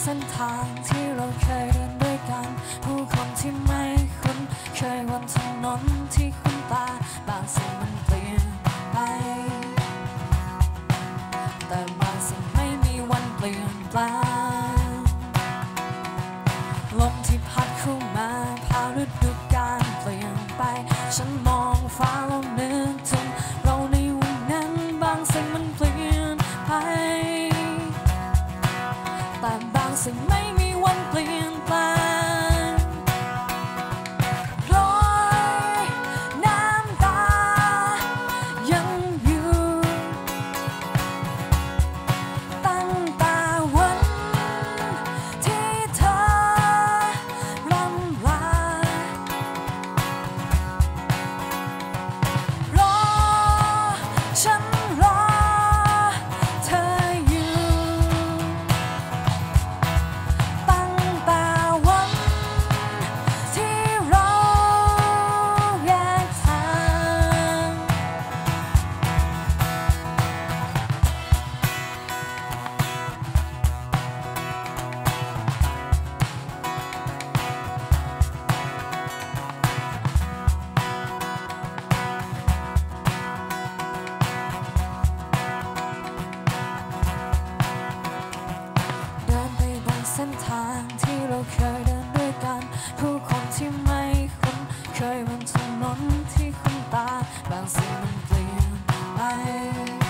ส้นทางที่เราเคยเดินด้วยกันผู้คนที่ไม่คุ้นเคยบนถนนที่คุ้นตาบางสิ่งมันเปลี่ยนไปแต่บางสิ่งไม่มีวันเปลี่ยนแปลงลมที่พัดเข้ามาพาฤดูกาลเปลี่ยนไปฉันมองฟ้าแล้วนึกถึงเราในวันนั้นบางสิ่งมันเปลี่ยนไปแต่บางสิ่งไม่มีวันเปลี่ยนแปลงรอยน้ำตายังอยู่ตั้งแต่วันที่เธอร่ำลารอฉันรอเธออยู่ตั้งแต่วันที่เราแยกทางเดินไปบนเส้นทางที่เราเคยเดินด้วยกันผู้คนที่ไม่คุ้นเคยบนถนนที่คุ้นตาบางสิ่งมันเปลี่ยนไป